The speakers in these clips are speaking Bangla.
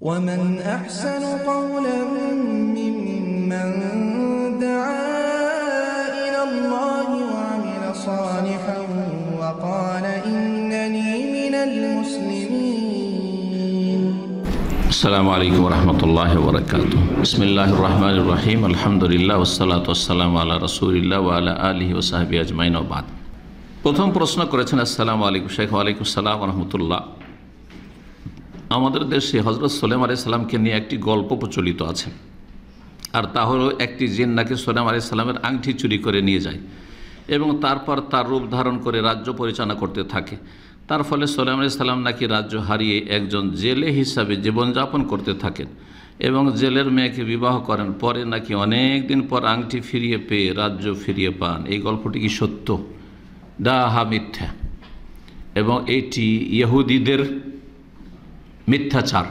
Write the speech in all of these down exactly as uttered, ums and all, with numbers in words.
ومن أحسن قولا ممن دعا إلى الله وعمل صالحا وقال إنني من المسلمين. السلام عليكم ورحمة الله وبركاته. بسم الله الرحمن الرحيم. الحمد لله والصلاة والسلام على رسول الله وعلى آله وصحبه أجمعين وبعد. প্রথম প্রশ্ন করেছেন আসসালামু আলাইকুম শেখ। ওয়ালাইকুম আসসালাম ওয়া রাহমাতুল্লাহ। আমাদের দেশে হযরত সুলাইমান আলাইহিস সালামকে নিয়ে একটি গল্প প্রচলিত আছে, আর তা হলো একটি জিন নাকি সুলাইমান আলাইহিস সালামের আংটি চুরি করে নিয়ে যায় এবং তারপর তার রূপ ধারণ করে রাজ্য পরিচালনা করতে থাকে। তার ফলে সুলাইমান আলাইহিস সালাম নাকি রাজ্য হারিয়ে একজন জেলে হিসাবে জীবনযাপন করতে থাকেন এবং জেলের মেয়েকে বিবাহ করেন। পরে নাকি অনেক দিন পর আংটি ফিরিয়ে পেয়ে রাজ্য ফিরিয়ে পান। এই গল্পটি কি সত্য? ডাহা মিথ্যা, এবং এটি ইহুদিদের মিথ্যাচার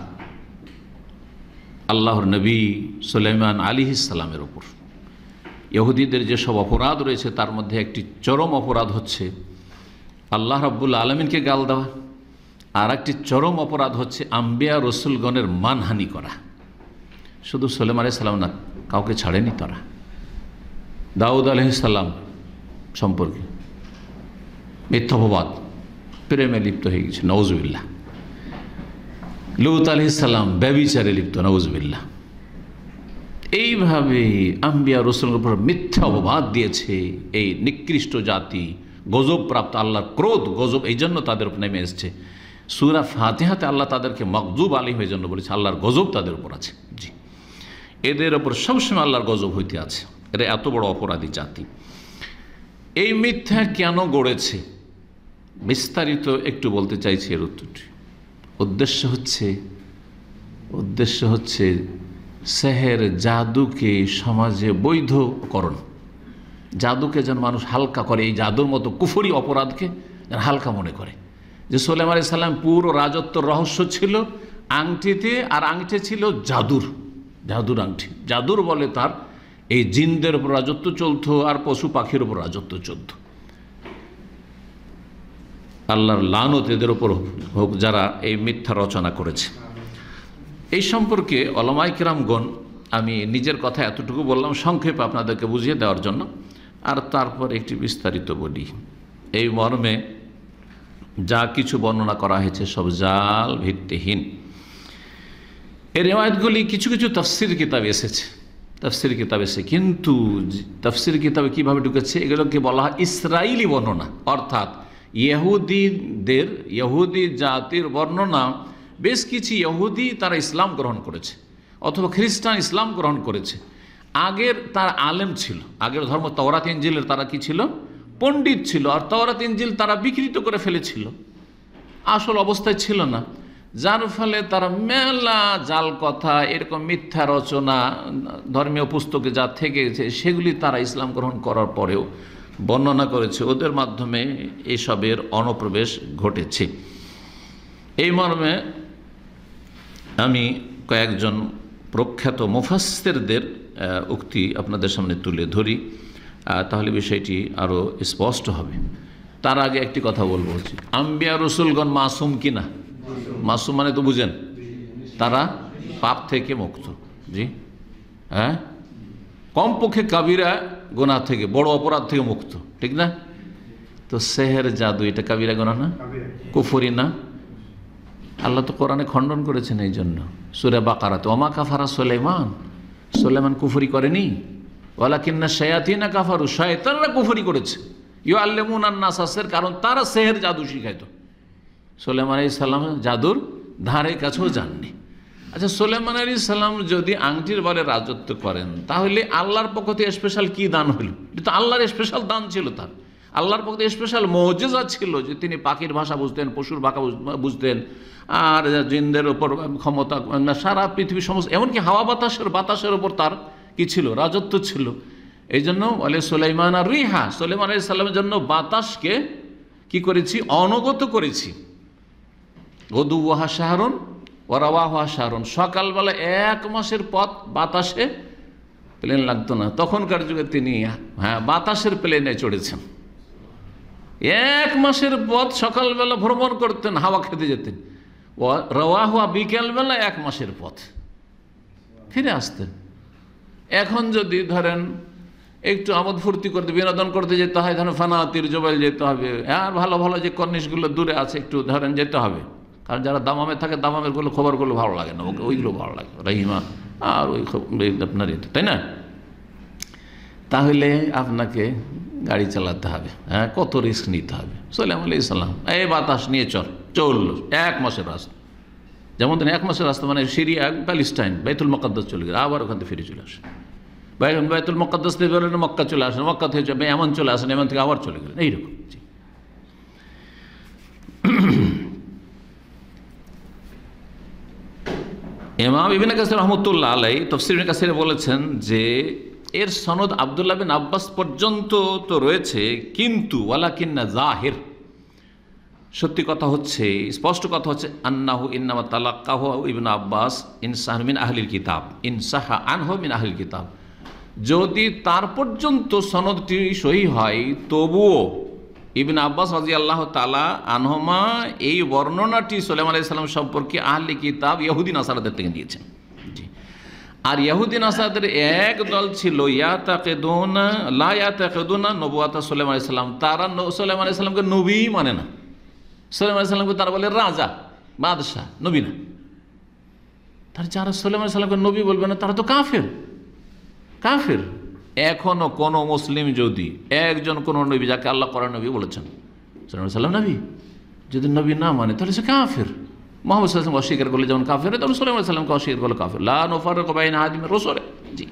আল্লাহর নবী সুলাইমান আলাইহিস সালামের ওপর। ইহুদিদের যেসব অপরাধ রয়েছে তার মধ্যে একটি চরম অপরাধ হচ্ছে আল্লাহ রাব্বুল আলামিনকে গাল দেওয়া, আর একটি চরম অপরাধ হচ্ছে আম্বিয়া রসুলগণের মানহানি করা। শুধু সুলাইমান আলাইহিস সালাম না, কাউকে ছাড়েনি তারা। দাউদ আলাইহিস সালাম সম্পর্কে মিথ্যাপবাদ, প্রেমে লিপ্ত হয়ে গেছে, নওজুবিল্লাহ। লূত আলাইহিস সালাম ব্যভিচারে লিপ্ত, নওজুবিল্লাহ। এইভাবে আম্বিয়া রসুলের উপর মিথ্যা অপবাদ দিয়েছে এই নিকৃষ্ট জাতি, গজবপ্রাপ্ত। আল্লাহর ক্রোধ, গজব এই জন্য তাদের উপর নেমে এসছে। সূরা ফাতিহাতে আল্লাহ তাদেরকে মগজুব আলাইহি এই জন্য বলেছে, আল্লাহর গজব তাদের উপর আছে। জি, এদের ওপর সবসময় আল্লাহর গজব হইতে আছে। এরা এত বড় অপরাধী জাতি। এই মিথ্যা কেন গড়েছে বিস্তারিত একটু বলতে চাইছি। এর উত্তরটি উদ্দেশ্য হচ্ছে উদ্দেশ্য হচ্ছে সেহের, জাদুকে সমাজে বৈধকরণ। জাদুকে যেন মানুষ হালকা করে, এই জাদুর মতো কুফরি অপরাধকে যেন হালকা মনে করে। যে সুলাইমান আলাইহিস সালাম পুরো রাজত্বর রহস্য ছিল আংটিতে, আর আংটি ছিল জাদুর, জাদুর আংটি। জাদুর বলে তার এই জিনদের উপর রাজত্ব চলত আর পশু পাখির উপর রাজত্ব চলত। আল্লাহর লানত এদের উপর হোক যারা এই মিথ্যা রচনা করেছে। এই সম্পর্কে উলামায়ে কিরামগণ, আমি নিজের কথা এতটুকু বললাম সংক্ষেপে আপনাদেরকে বুঝিয়ে দেওয়ার জন্য, আর তারপর একটি বিস্তারিত বলি। এই মর্মে যা কিছু বর্ণনা করা হয়েছে সব জাল, ভিত্তিহীন। এই রিওয়ায়াতগুলি কিছু কিছু তাফসীর কিতাবে এসেছে, তাফসীর কিতাবে এসে, কিন্তু তাফসীর কিতাবে কীভাবে ঢুকেছে এগুলোকে বলা হয় ইসরাইলি বর্ণনা, অর্থাৎ ইহুদিদের, ইহুদি জাতির বর্ণনা। বেশ কিছু ইহুদি তারা ইসলাম গ্রহণ করেছে অথবা খ্রিস্টান ইসলাম গ্রহণ করেছে। আগের তার আলেম ছিল, আগের ধর্ম তাওরাত ইনজিলের তারা কি ছিল? পণ্ডিত ছিল। আর তাওরাত ইনজিল তারা বিকৃত করে ফেলেছিল, আসল অবস্থায় ছিল না। যার ফলে তারা মেলা জাল কথা, এরকম মিথ্যা রচনা ধর্মীয় পুস্তকে যা থেকে গেছে সেগুলি তারা ইসলাম গ্রহণ করার পরেও বর্ণনা করেছে। ওদের মাধ্যমে এসবের অনুপ্রবেশ ঘটেছে। এই মর্মে আমি কয়েকজন প্রখ্যাত মুফাসসিরদের উক্তি আপনাদের সামনে তুলে ধরি, তাহলে বিষয়টি আরও স্পষ্ট হবে। তার আগে একটি কথা বলবো, হচ্ছে আম্বিয়া রসুলগণ মাসুম কিনা? মাসুম মানে তো বুঝেন, তারা পাপ থেকে মুক্ত। জি হ্যাঁ, কমপক্ষে কাবিরা গুনাহ থেকে, বড় অপরাধ থেকে মুক্ত, ঠিক না? তো সেহের, জাদু, এটা কাবিরা গুনাহ না? কুফরি না? আল্লাহ তো কোরআনে খণ্ডন করেছেন এই জন্য। সূরা বাকারাতে ওমা কাফারা সুলাইমান, সুলাইমান কুফরি করেনি, ওয়ালাকিন্না শায়াতিনা কাফারু, শয়তানরা কুফরি করেছে। ইউআল্লিমুনা আন-নাসা সিহর, কারণ তারা সেহের, জাদু শিখাইতো। সুলাইমান আলাইহিস সালাম জাদুর ধারে কাছেও যাননি। আচ্ছা, সুলাইমান আলাইহিস সালাম যদি আংটির বলে রাজত্ব করেন, তাহলে আল্লাহর পক্ষ থেকে স্পেশাল কি দান হইল? এটা তো আল্লাহর স্পেশাল দান ছিল তার। আল্লাহর পক্ষ থেকে স্পেশাল মুজিজা ছিল যে তিনি পাখির ভাষা বুঝতেন, পশুর ভাষা বুঝতেন, আর জিনদের ওপর ক্ষমতা, সারা পৃথিবীর সমস্ত, এমনকি হাওয়া বাতাসের বাতাসের ওপর তার কি ছিল? রাজত্ব ছিল। এই জন্য বলে সুলাইমান আর রিহা, সুলাইমান আলাইহিস সালামের জন্য বাতাসকে কি করেছি? অনগত করেছি। গদুওয়াহা শাহরুন ওয়ারাওয়াহা শাহরুন, সকালবেলা এক মাসের পথ বাতাসে প্লেন লাগতো না। তখনকার যুগে তিনি হ্যাঁ বাতাসের প্লেনে চড়েছেন। এক মাসের পথ সকালবেলা ভ্রমণ করতেন, হাওয়া খেতে যেতেন। রওয়া হওয়া বিকেলবেলা এক মাসের পথ ফিরে আসতেন। এখন যদি ধরেন একটু আমোদ ফুর্তি করতে বিনোদন করতে যেতে হয়, ধরেন ফানাতির জবাইল যেতে হবে, আর ভালো ভালো যে কর্নিশগুলো দূরে আছে একটু ধরেন যেতে হবে, কারণ যারা দামামে থাকে দামামের গুলো খবরগুলো ভালো লাগে না, ওকে ওইগুলো ভালো লাগে, রহিমা আর ওই আপনার এতে, তাই না? তাহলে আপনাকে গাড়ি চালাতে হবে, হ্যাঁ, কত রিস্ক নিতে হবে। সাল্লাল্লাহু আলাইহি সাল্লাম এই বাতাস নিয়ে চল চলল এক মাসের রাস্তা, যেমন এক মাসের রাস্তা মানে সিরিয়া প্যালেস্টাইন বাইতুল মুকাদ্দাস চলে গেল, আবার ওখান থেকে ফিরে চলে আসে, বাইতুল মুকাদ্দাস থেকে বেরোলেন মক্কা চলে আসেন, মক্কা থেকে এমন চলে আসেন, এমন থেকে আবার চলে গেলেন, এইরকম। ইমাম ইবনে কাসির রাহমাতুল্লাহ আলাইহি তাফসীর ইবনে কাসিরে বলেছেন যে এর সনদ আব্দুল্লাহ বিন আব্বাস পর্যন্ত তো রয়েছে, কিন্তু ওয়ালাকিন্না জাহির, সত্যি কথা হচ্ছে, স্পষ্ট কথা হচ্ছে, আন্নাহু ইন্নামা তালাক্কাহু ইবনে আব্বাস ইনসাহ মিন আহলিল কিতাব ইনসাহা আনহু মিন আহলিল কিতাব। যদি তার পর্যন্ত সনদটি সহি হয় তবুও ইবনে আব্বাস রাদিয়াল্লাহু তাআলা আনহুমা এই বর্ণনাটি সুলাইমান আলাইহিস সালাম সম্পর্কে আহলি কিতাব ইহুদি নাসারাদের থেকে নিয়েছেন। জি, আর ইহুদি নাসারাদের এক দল ছিল ইয়াতাকিদুনা লা ইয়াতাকিদুনা নবুওয়াত সুলাইমান আলাইহিস সালাম, তারা সুলাইমান আলাইহিস সালামকে নবী মানে না, সুলাইমান আলাইহিস সালামকে তারা বলে রাজা বাদশাহ, নবী না। তার যারা সুলাইমান আলাইহিস সালামকে নবী বলবে না তারা তো কাফের, কাফের। এখনো কোন মুসলিম যদি একজন কোন নবী যাকে আল্লাহ কোরআন নবী বলেছেন সুলাইমান আলাইহিস সালাম নবী, যদি নবী না মানে তাহলে সে কাফের। মুহাম্মদ সাল্লাল্লাহু আলাইহি ওয়াসাল্লাম অস্বীকার করলে যেমন কাফের, তেমন সুলাইমান আলাইহিস সালামকে অস্বীকার করলে কাফের। লা নুফাররিকু বাইনা আহাদিন মির রাসূলি। জি,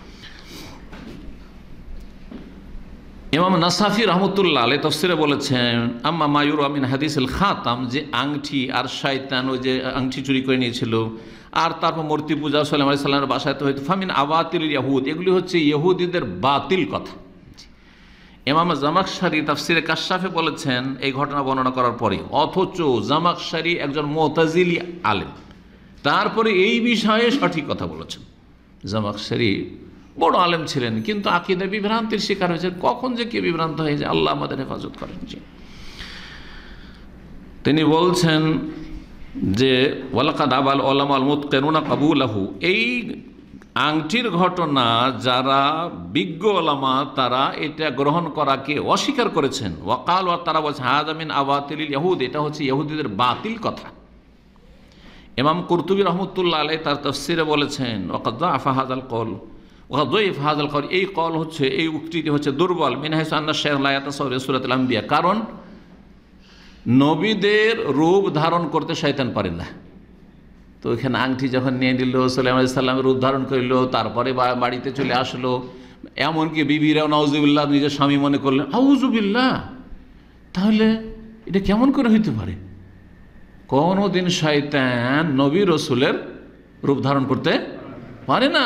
ইমাম নাসাফি রহমতুল্লাহ আলাইহি তাফসীরে বলেছেন, আম্মা মা ইউরা মিন হাদিসিল খাতাম, যে আংটি আর শয়তান ওই যে আংটি চুরি করে নিয়েছিল, আর তারপর মূর্তি পূজা সুলাইমান আলাইহিস সালামের বাসায় তো হয়তো ফামিন আবাতিল ইয়াহুদ, এগুলি হচ্ছে ইহুদিদের বাতিল কথা। ইমাম জামাখশারি তাফসীরে কাশফে বলেছেন এই ঘটনা বর্ণনা করার পরে, অথচ জামাখশারি একজন মুতাজিলি আলেম, তারপরে এই বিষয়ে সঠিক কথা বলেছেন। জামাখশারি বড় আলেম ছিলেন, কিন্তু আকীদা বিভ্রান্তির শিকার হয়েছেন। কখন যে কে বিভ্রান্ত হয়ে যায়, আল্লাহ আমাদের হেফাজত করেন। জি, তিনি বলছেন যে ওয়ালাকাদ আবাল উলামাল মুতকিনুনা কাবুলাহু, এই আংটির ঘটনা যারা বিজ্ঞ ওলামা তারা এটা গ্রহণ করাকে অস্বীকার করেছেন। ওয়াকাল, আর তারা বলছে হাযা মিন আবাতিলিল ইহুদ, এটা হচ্ছে ইহুদিদের বাতিল কথা। ইমাম কুরতুবী রহমতুল্লাহ আলাইহি তার তাফসীরে বলেছেন, ওয়াকাদ যাআফা হাযাল কওল ওয়াকাদ যায়ফা হাযাল কওল, এই কল হচ্ছে, এই উক্তিটি হচ্ছে দুর্বল। মিন হাইসু আন্না শাইখ লা ইয়াতাসাওয়ারু সূরাতুল আম্বিয়া, কারণ নবীদের রূপ ধারণ করতে শয়তান পারে না। তো ওইখানে আংটি যখন নিয়ে নিল, সুলাইমান আলাইহিস সালামের রূপ ধারণ করিল, তারপরে বাড়িতে চলে আসলো, এমনকি বিবিরাও নাউজুবিল্লাহ নিজের স্বামী মনে করলেন, আউযুবিল্লাহ, তাহলে এটা কেমন করে হইতে পারে? কোনদিন শয়তান নবী রসুলের রূপ ধারণ করতে পারে না,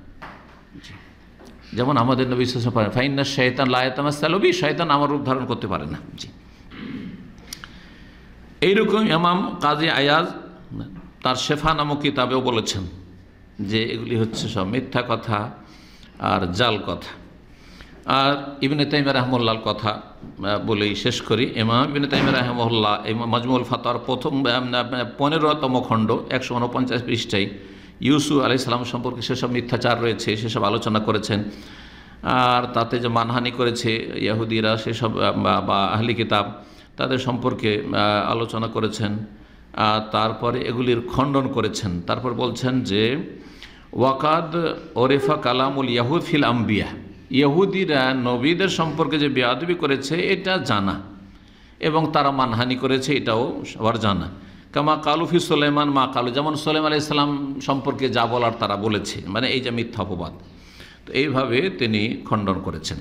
যেমন আমাদের নবী সাল্লাল্লাহু আলাইহি ওয়াসাল্লাম পারে। ফাইন্না শাইতান লা ইয়াতামাসসালু বি, শয়তান আমার রূপ ধারণ করতে পারে না। জি, এইরকম ইমাম কাজী আয়াজ তার শেফা নামক কিতাবেও বলেছেন যে এগুলি হচ্ছে সব মিথ্যা কথা আর জাল কথা। আর ইবনে তাইমিয়া রাহিমাহুল্লাহর কথা বলেই শেষ করি। ইমাম ইবনে তাইমিয়া রাহিমাহুল্লাহ মাজমুউল ফাতাওয়ার প্রথম পনেরোতম খণ্ড একশো উনপঞ্চাশ পৃষ্ঠায় ইউসুফ আলাইহিস সালাম সম্পর্কে সেসব মিথ্যাচার রয়েছে সেসব আলোচনা করেছেন। আর তাতে যে মানহানি করেছে ইহুদিরা সেসব বা আহলি কিতাব তাদের সম্পর্কে আলোচনা করেছেন। আর তারপরে এগুলির খণ্ডন করেছেন। তারপর বলছেন যে ওয়াকাদ ওরেফা কালামুল ইয়াহুদ ফিল আম্বিয়া, ইহুদিরা নবীদের সম্পর্কে যে বেয়াদবি করেছে এটা জানা, এবং তারা মানহানি করেছে এটাও সবার জানা। কামা কালুফি সুলাইমান মা কালু, যেমন সুলাইমান আলাইহিস সালাম সম্পর্কে যা বলার তারা বলেছে, মানে এই যে মিথ্যা অপবাদ, তো এইভাবে তিনি খণ্ডন করেছেন।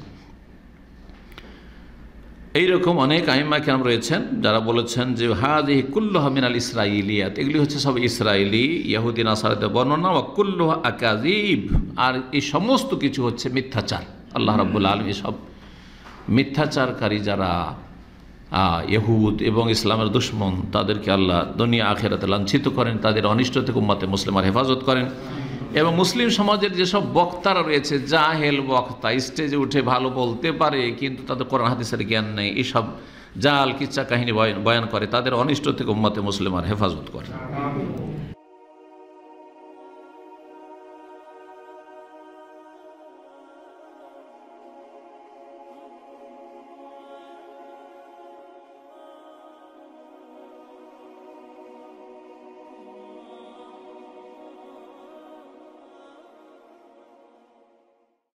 এইরকম অনেক আইম্মা কিরাম রয়েছেন যারা বলেছেন যে হাযিহি কুল্লুহা মিনাল ইসরাঈলিয়াত, এগুলি হচ্ছে সব ইসরায়েলি ইহুদি নাসারাদের বর্ণনা, ওয়া কুল্লুহা আকাযিব, আর এই সমস্ত কিছু হচ্ছে মিথ্যাচার। আল্লাহ রাব্বুল আলামিন সব মিথ্যাচারকারী যারা ইহুদ এবং ইসলামের দুশমন তাদেরকে আল্লাহ দুনিয়া আখিরাতে লাঞ্ছিত করেন, তাদের অনিষ্ট থেকে উম্মতে মুসলিমার হেফাজত করেন। এবং মুসলিম সমাজের যেসব বক্তারা রয়েছে, জাহেল বক্তা, স্টেজে উঠে ভালো বলতে পারে কিন্তু তাদের কোরআন হাদিসের জ্ঞান নেই, এইসব জাল কিচ্ছা কাহিনী বয়ান বয়ান করে তাদের অনিষ্ট থেকে উম্মতে মুসলিমার হেফাজত করে।